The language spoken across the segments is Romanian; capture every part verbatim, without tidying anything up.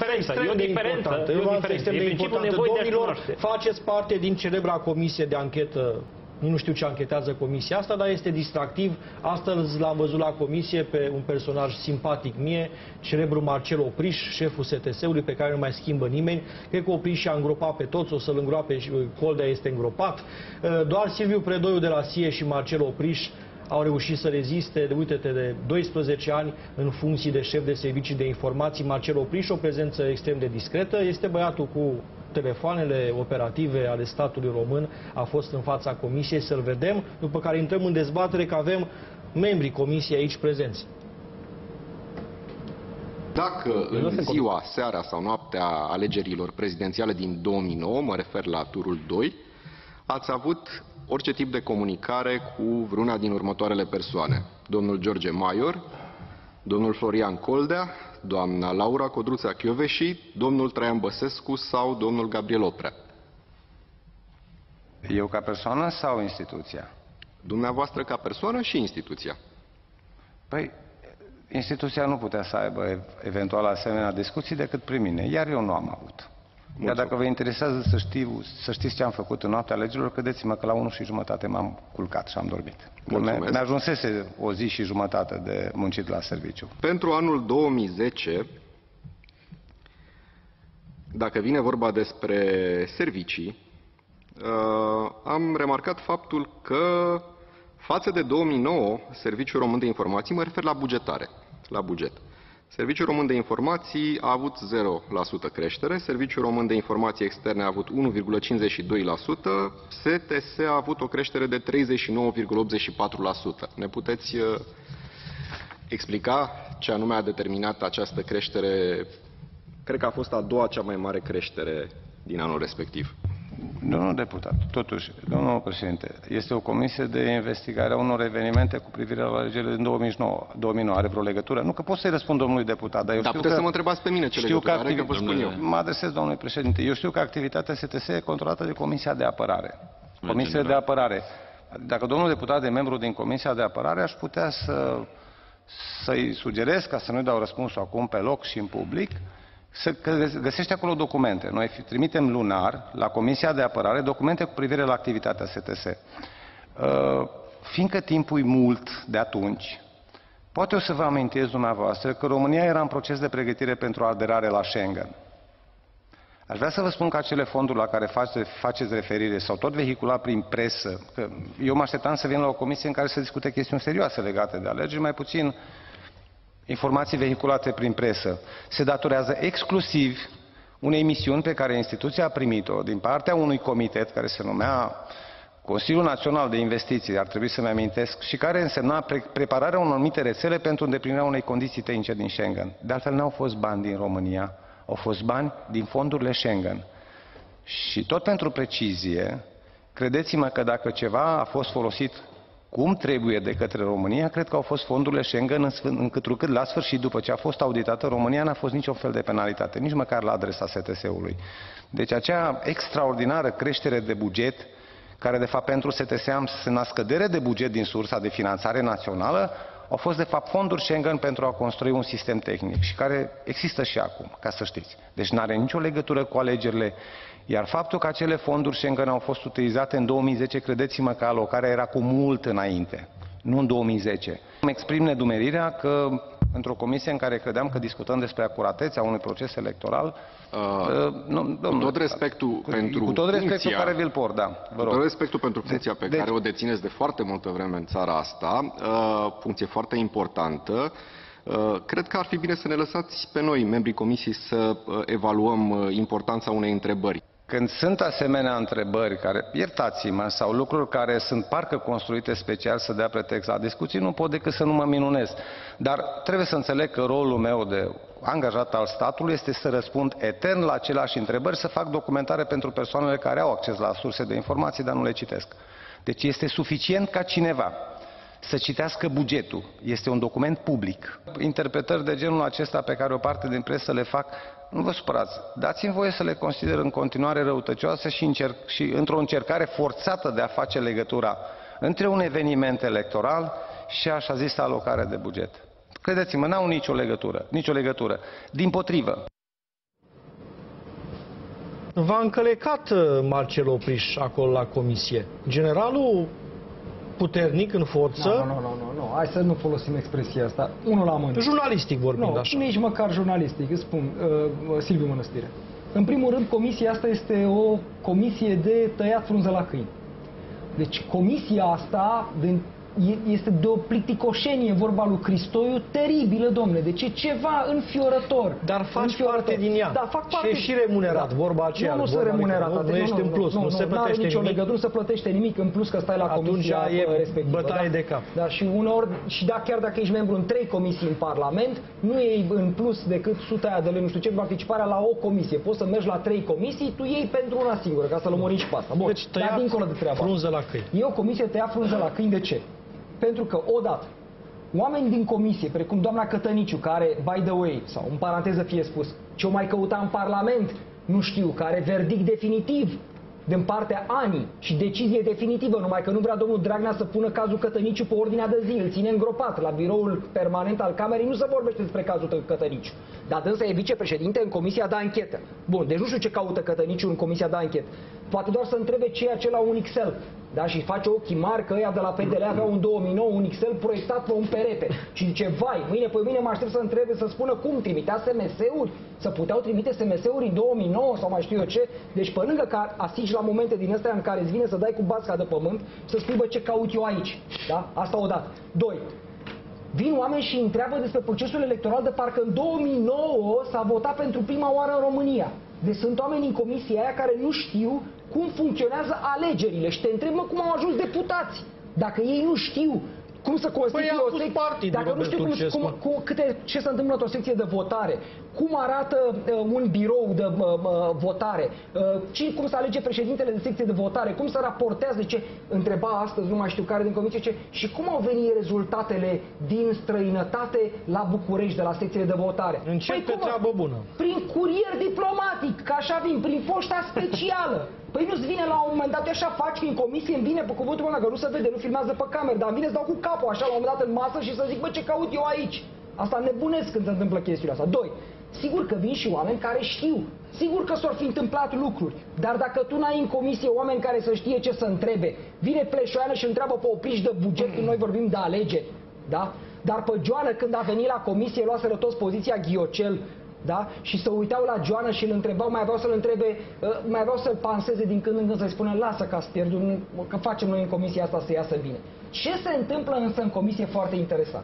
diferență, e o diferență. E o diferență de importantă. Domnilor, faceți parte din celebra comisie de anchetă. Nu știu ce anchetează comisia asta, dar este distractiv. Astăzi l-am văzut la comisie pe un personaj simpatic mie, celebrul Marcel Opriș, șeful S T S-ului, pe care nu mai schimbă nimeni. Cred că Opriș a îngropat pe toți, o să-l îngroape și Coldea este îngropat. Doar Silviu Predoiu de la S I E și Marcel Opriș au reușit să reziste, de, uite-te, de doisprezece ani în funcții de șef de servicii de informații. Marcel Opriș, o prezență extrem de discretă, este băiatul cu telefoanele operative ale statului român, a fost în fața comisiei, să-l vedem, după care intrăm în dezbatere, că avem membrii comisiei aici prezenți. Dacă în ziua, seara sau noaptea alegerilor prezidențiale din două mii nouă, mă refer la turul doi, ați avut orice tip de comunicare cu vreuna din următoarele persoane: domnul George Maior, domnul Florian Coldea, doamna Laura Codruța Chioveși, domnul Traian Băsescu sau domnul Gabriel Oprea? Eu ca persoană sau instituția? Dumneavoastră ca persoană și instituția. Păi, instituția nu putea să aibă eventual asemenea discuții decât prin mine, iar eu nu am avut. Iar dacă vă interesează să, știu, să știți ce am făcut în noaptea alegerilor, credeți-mă că la unu și jumătate m-am culcat și am dormit. Mi-ajunsese o zi și jumătate de muncit la serviciu. Pentru anul două mii zece, dacă vine vorba despre servicii, am remarcat faptul că față de două mii nouă, Serviciul Român de Informații, mă refer la bugetare, la buget. Serviciul Român de Informații a avut zero la sută creștere, Serviciul Român de Informații Externe a avut unu virgulă cincizeci și doi la sută, S T S a avut o creștere de treizeci și nouă virgulă optzeci și patru la sută. Ne puteți uh, explica ce anume a determinat această creștere? Cred că a fost a doua cea mai mare creștere din anul respectiv. Domnul deputat, totuși, domnul președinte, este o comisie de investigare a unor evenimente cu privire la alegerile din două mii nouă. două mii nouă are vreo legătură? Nu, că pot să-i răspund domnului deputat, dar eu dar știu puteți că... să mă întrebați pe mine ce știu legătură că are, că vă spun eu. Mă adresez domnului președinte. Eu știu că activitatea S T S e controlată de Comisia de Apărare. Comisia de Apărare. Dacă domnul deputat e membru din Comisia de Apărare, aș putea să, să-i sugerez, ca să nu-i dau răspunsul acum pe loc și în public, să găsește acolo documente. Noi trimitem lunar la Comisia de Apărare documente cu privire la activitatea S T S. Uh, fiindcă timpul e mult de atunci, poate o să vă amintesc dumneavoastră că România era în proces de pregătire pentru aderare la Schengen. Aș vrea să vă spun că acele fonduri la care face, faceți referire sau tot vehiculat prin presă, că eu mă așteptam să vin la o comisie în care să discute chestiuni serioase legate de alegeri, mai puțin informații vehiculate prin presă, se datorează exclusiv unei misiuni pe care instituția a primit-o din partea unui comitet care se numea Consiliul Național de Investiții, ar trebui să-mi amintesc, și care însemna pre prepararea unor anumite rețele pentru îndeplinirea unei condiții tehnice din Schengen. De altfel, n-au fost bani din România, au fost bani din fondurile Schengen. Și tot pentru precizie, credeți-mă că dacă ceva a fost folosit cum trebuie de către România, cred că au fost fondurile Schengen, încâtrucât la sfârșit, după ce a fost auditată, România n-a fost niciun fel de penalitate, nici măcar la adresa S T S-ului. Deci acea extraordinară creștere de buget, care de fapt pentru S T S însemna scădere de buget din sursa de finanțare națională, au fost de fapt fonduri Schengen pentru a construi un sistem tehnic și care există și acum, ca să știți. Deci nu are nicio legătură cu alegerile. Iar faptul că acele fonduri Schengen au fost utilizate în două mii zece, credeți-mă că alocarea era cu mult înainte, nu în două mii zece. Îmi exprim nedumerirea că într-o comisie în care credeam că discutăm despre acuratețea unui proces electoral, uh, nu, cu tot respectul cu, pentru cu tot respectul funcția, care vi-l por, da, vă rog. Cu tot respectul pentru funcția pe deci, care o dețineți de foarte multă vreme în țara asta, uh, funcție foarte importantă, uh, cred că ar fi bine să ne lăsați pe noi, membrii comisiei, să uh, evaluăm uh, importanța unei întrebări. Când sunt asemenea întrebări care, iertați-mă, sau lucruri care sunt parcă construite special să dea pretext la discuții, nu pot decât să nu mă minunez. Dar trebuie să înțeleg că rolul meu de angajat al statului este să răspund etern la aceleași întrebări, să fac documentare pentru persoanele care au acces la surse de informații, dar nu le citesc. Deci este suficient ca cineva să citească bugetul. Este un document public. Interpretări de genul acesta pe care o parte din presă le fac, nu vă supărați. Dați-mi voie să le consider în continuare răutăcioase și, încerc, și într-o încercare forțată de a face legătura între un eveniment electoral și așa zisă alocare de buget. Credeți-mă, n-au nicio legătură. Nicio legătură. Dimpotrivă. V-a încălecat Marcel Opriș acolo la comisie. Generalul puternic, în forță... Nu, nu, nu, nu, nu. Hai să nu folosim expresia asta. Unul la mână. Jurnalistic vorbind, nu, așa. nici măcar jurnalistic. Îți spun, uh, Silviu Mănăstire. În primul rând, comisia asta este o comisie de tăiat frunză la câini. Deci comisia asta de, este de o plicticoșenie, vorba lui Cristoiu, teribilă, domnule. Deci e ceva înfiorător. Dar faci înfiorător. parte din ea. Da, fac parte. Și e și remunerat, da. Vorba aceea. Nu, nu se remunerat. Nu, nu ești în plus, nu, nu, nu se plătește nimic. nicio legătură, nu se plătește nimic în plus că stai la atunci comisia e respectivă. bătaie da? de cap. Da, și uneori, și da, chiar dacă ești membru în trei comisii în Parlament, nu iei în plus decât suta aia de lei, nu știu ce, participarea la o comisie. Poți să mergi la trei comisii, tu iei pentru una singură, ca să-l omori și pe asta. Bun, deci dar dincolo de treaba. Frunză la câini. E o comisie tăiat frunză la câini, de ce? Pentru că, odată, oameni din comisie, precum doamna Cătăniciu, care, by the way, sau în paranteză fie spus, ce o mai căuta în Parlament, nu știu, care verdict definitiv din partea A N I și decizie definitivă, numai că nu vrea domnul Dragnea să pună cazul Cătăniciu pe ordinea de zi, îl ține îngropat la biroul permanent al Camerei, nu se vorbește despre cazul Cătăniciu. Dar dânsa e vicepreședinte în comisia de anchetă. Bun, deci nu știu ce caută Cătăniciu în comisia de anchetă. Poate doar să întrebe ce e acela un Excel. Da? Și face ochii mari că ăia de la P D L aveau în două mii nouă un Excel proiectat pe un perete. Și zice, vai, mâine pe mâine mă aștept să întrebe, să spună cum trimitea S M S-uri, să puteau trimite S M S-uri în două mii nouă sau mai știu eu ce. Deci pe lângă că asigi la momente din astea în care îți vine să dai cu basca de pământ, să spui, bă, ce caut eu aici. Da? Asta odată. Doi. Vin oameni și întreabă despre procesul electoral de parcă în două mii nouă s-a votat pentru prima oară în România. Deci sunt oameni în comisia aia care nu știu cum funcționează alegerile și te întreb, mă, cum au ajuns deputați. Dacă ei nu știu cum să constituie păi o secție, dacă nu știu cum, cum, cum, câte, ce se întâmplă într-o secție de votare, cum arată uh, un birou de uh, uh, votare, uh, ce, cum se alege președintele de secție de votare, cum se raportează, ce întreba astăzi, nu mai știu care din comisie, ce, și cum au venit rezultatele din străinătate la București de la secțiile de votare. Încep păi, pe cum, treabă bună. Prin curier diplomatic, că așa vin, prin poșta specială. Păi nu-ți vine la un moment dat, așa faci în comisie, îmi vine pe cuvântul meu, că nu se vede, nu filmează pe cameră, dar îmi vine să dau cu capul așa la un moment dat în masă și să zic, bă, ce caut eu aici? Asta nebunesc când se întâmplă chestiile astea. Doi, sigur că vin și oameni care știu, sigur că s-or fi întâmplat lucruri, dar dacă tu n-ai în comisie oameni care să știe ce să întrebe, vine Pleșoiană și întreabă pe Opriș de buget când noi vorbim de alegeri, da? Dar pe Joană, când a venit la comisie, luaseră toți poziția ghiocel, da? Și să uitau la Joană și îl întrebau, mai aveau să-l întrebe, mai aveau să-l panseze din când în când, să-i spună, lasă că pierdut, că facem noi în comisia asta să iasă bine. Ce se întâmplă însă în comisie foarte interesant?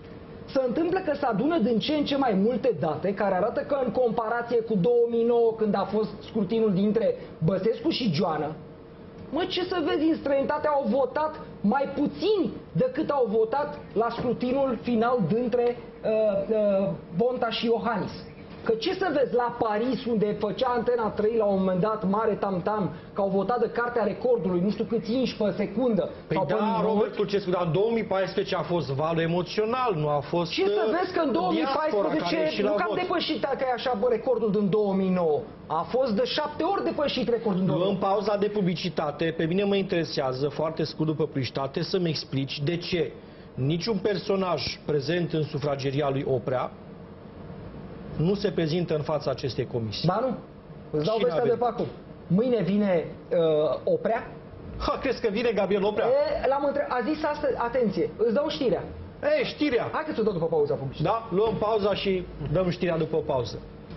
Se întâmplă că se adună din ce în ce mai multe date care arată că în comparație cu două mii nouă, când a fost scrutinul dintre Băsescu și Joană, mă, ce să vezi, în străinătate au votat mai puțini decât au votat la scrutinul final dintre uh, uh, Bonta și Iohannis. Că ce să vezi la Paris, unde făcea Antena trei la un moment dat mare tam-tam, că au votat de Cartea Recordului, nu știu câți inși pe secundă. Păi sau da, pe Robert Tulcescu, dar în două mii paisprezece a fost valul emoțional, nu a fost ce să vezi că în două mii paisprezece nu că am depășit, că e așa, bă, recordul din două mii nouă. A fost de șapte ori depășit recordul din două mii nouă. Luăm pauza de publicitate, pe mine mă interesează, foarte scurt după publicitate, să-mi explici de ce niciun personaj prezent în sufrageria lui Oprea nu se prezintă în fața acestei comisii. Ba nu, îți dau vestea de pe acum. Mâine vine uh, Oprea. Ha, crezi că vine Gabriel Oprea? L-am între... A zis astăzi, atenție, îți dau știrea. E, știrea. Hai că ți-o dau după pauza publicită. Da, luăm pauza și dăm știrea după pauză.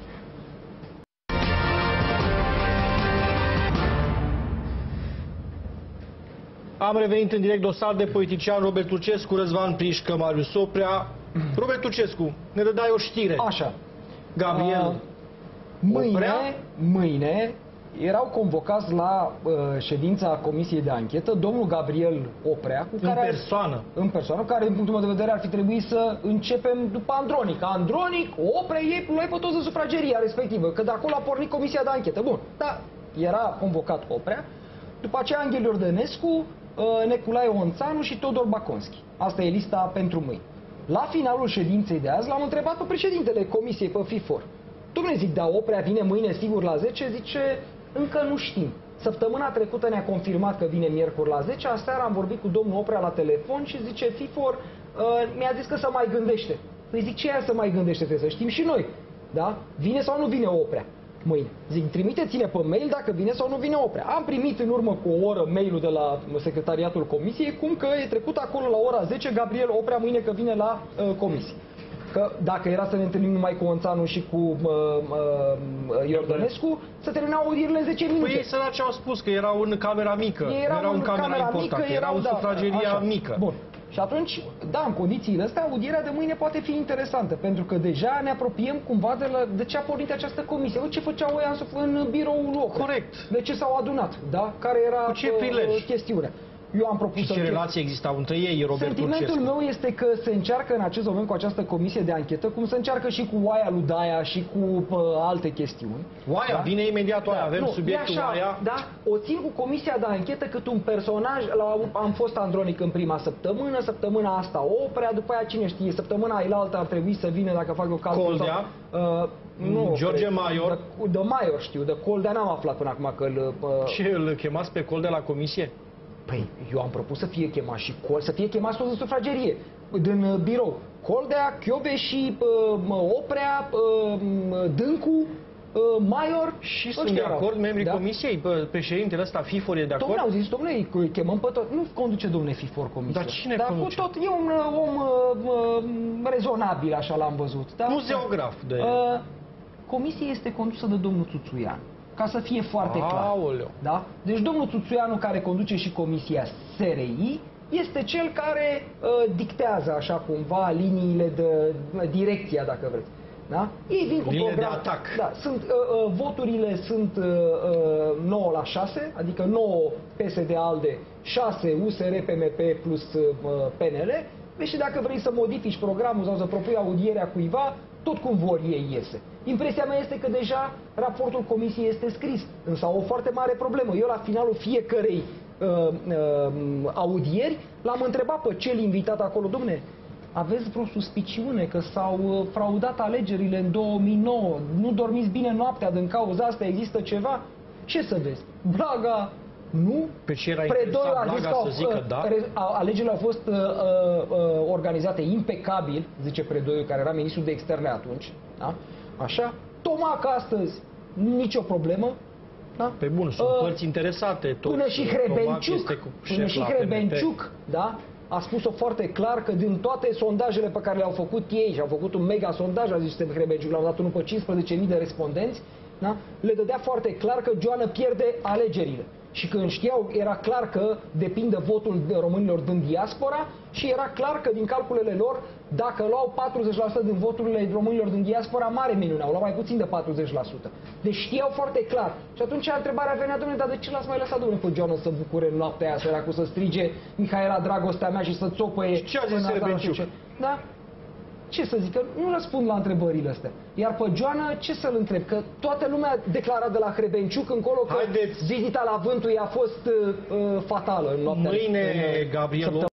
Am revenit în direct, dosar de politician Robert Tulcescu, Răzvan Prișcă, Marius Oprea. Robert Tulcescu, ne dădai o știre. Așa. Gabriel uh, mâine, Oprea? mâine erau convocați la uh, ședința Comisiei de Anchetă domnul Gabriel Oprea, cu în care persoană. În persoană, care, din punctul meu de vedere, ar fi trebuit să începem după Andronic. Andronic, Oprea, ei luai pe toți în sufrageria respectivă, că de acolo a pornit Comisia de Anchetă. Bun, dar era convocat Oprea, după aceea Anghel Iordănescu, uh, Nicolae Onțanu și Todor Baconski. Asta e lista pentru mâine. La finalul ședinței de azi l-am întrebat pe președintele Comisiei, pe FIFOR. Dom'le, zic, da, Oprea vine mâine sigur la zece? Zice, încă nu știm. Săptămâna trecută ne-a confirmat că vine miercuri la zece, aseară am vorbit cu domnul Oprea la telefon și zice, FIFOR uh, mi-a zis că se mai gândește. Păi zic, ce aia să mai gândește, trebuie să știm și noi. Da? Vine sau nu vine Oprea? mâine. Zic, trimiteți-ne pe mail dacă vine sau nu vine Oprea. Am primit în urmă cu o oră mail-ul de la secretariatul comisiei, cum că e trecut acolo la ora zece, Gabriel Oprea mâine că vine la uh, comisie. Că dacă era să ne întâlnim numai cu Onțanu și cu uh, uh, Iordănescu, să terminau audierile în zece minute. Păi ei săraci au spus că erau în camera mică, Ei erau, erau în camera, camera importantă, mică, erau în da, sufrageria așa. mică. Bun. Și atunci, da, în condițiile astea, audierea de mâine poate fi interesantă, pentru că deja ne apropiem cumva de, la, de ce a pornit această comisie. Bă, ce făceau ăia în biroul lor? Corect. De ce s-au adunat, da? Care era cu ce prilej? chestiunea? Eu am propus și ce relații existau între ei, Robert Sentimentul Turcescu? meu este că se încearcă în acest moment cu această comisie de anchetă, cum se încearcă și cu Oaia lui Daia și cu uh, alte chestiuni. Oaia, da? Vine imediat Oaia, da, avem nu, subiectul așa, Oaia. Da, o țin cu comisia de anchetă cât un personaj, la, am fost Andronic în prima săptămână, săptămâna asta Oprea, după aia cine știe, săptămâna ailaltă ar trebui să vină dacă fac o calcul. Coldea, sau, uh, nu, George cred, Maior. De, de Maior știu, de Coldea n-am aflat până acum că îl... Uh, Ce, îl chemați pe Coldea la comisie? Păi, eu am propus să fie chemat și Col, să fie chemat toți în sufragerie, din uh, birou. Coldea, Chiobe și uh, Oprea, uh, Dâncu, uh, Maior. Și sunt de acord membrii da? comisiei? Președintele ăsta, Fifor, e de acord? Dom'le, au zis, dom'le, îi chemăm pe tot. Nu conduce domnule Fifor comisia. Dar cine Dar conduce? Dar tot, e un om uh, rezonabil, așa l-am văzut. Da? Muzeograf de... Uh, comisia este condusă de domnul Țuțuian. Ca să fie foarte clar. Da? Deci domnul Țuțuianu, care conduce și comisia S R I, este cel care uh, dictează așa cumva liniile de uh, direcția, dacă vreți. Da? Ei vin cu linie program. de atac. Da, sunt, uh, uh, voturile sunt uh, uh, nouă la șase, adică nouă P S D ALDE, șase U S R P M P plus uh, P N L. Deci dacă vrei să modifici programul sau să propui audierea cuiva, tot cum vor ei iese. Impresia mea este că deja raportul comisiei este scris, însă au o foarte mare problemă. Eu la finalul fiecărei uh, uh, audieri l-am întrebat pe cel invitat acolo, domne, aveți vreo suspiciune că s-au uh, fraudat alegerile în două mii nouă? Nu dormiți bine noaptea din cauza asta? Există ceva? Ce să vezi? Blaga... Nu? Pe ce era Predoi a zis că au, să zică da? Alegerile au fost uh, uh, organizate impecabil, zice Predoiu, care era ministrul de externe atunci. Da? Așa? Tomac astăzi, nicio problemă. Da? Pe bun, sunt uh, părți interesate. Toți, până și Hrebenciuc, până și Hrebenciuc, da? A spus-o foarte clar că din toate sondajele pe care le-au făcut ei, și au făcut un mega sondaj, a zis Hrebenciuc, l-au dat unul pe cincisprezece mii de respondenți, da? Le dădea foarte clar că Joană pierde alegerile. Și când știau, era clar că depinde votul românilor din diaspora și era clar că din calculele lor, dacă luau patruzeci la sută din voturile românilor din diaspora, mare minune, au luat mai puțin de patruzeci la sută. Deci știau foarte clar. Și atunci întrebarea venea, domnule, dar de ce l-ați mai lăsat, domnule, pe Joană să bucure în noaptea aia, săracu, să strige Mihaela, dragostea mea, și să țopăie... Și ce a zis Hrebenciuc? Da? Ce să zic, că nu răspund la întrebările astea. Iar pe Joană, ce să-l întreb? Că toată lumea declara de la Hrebenciuc încolo că Haideți. vizita la Vântui a fost uh, fatală în noaptea. Mâine, Gabriel